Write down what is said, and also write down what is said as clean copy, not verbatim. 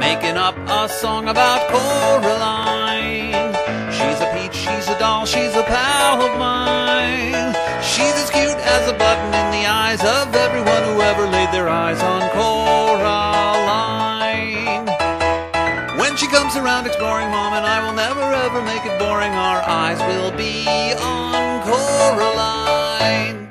making up a song about Coraline. She's a peach, she's a doll, she's a pal of mine. She's as cute as a button in the eyes of everyone who ever laid their eyes on Coraline. When she comes around exploring, Mom and I will never ever make it boring. Our eyes will be on Coraline.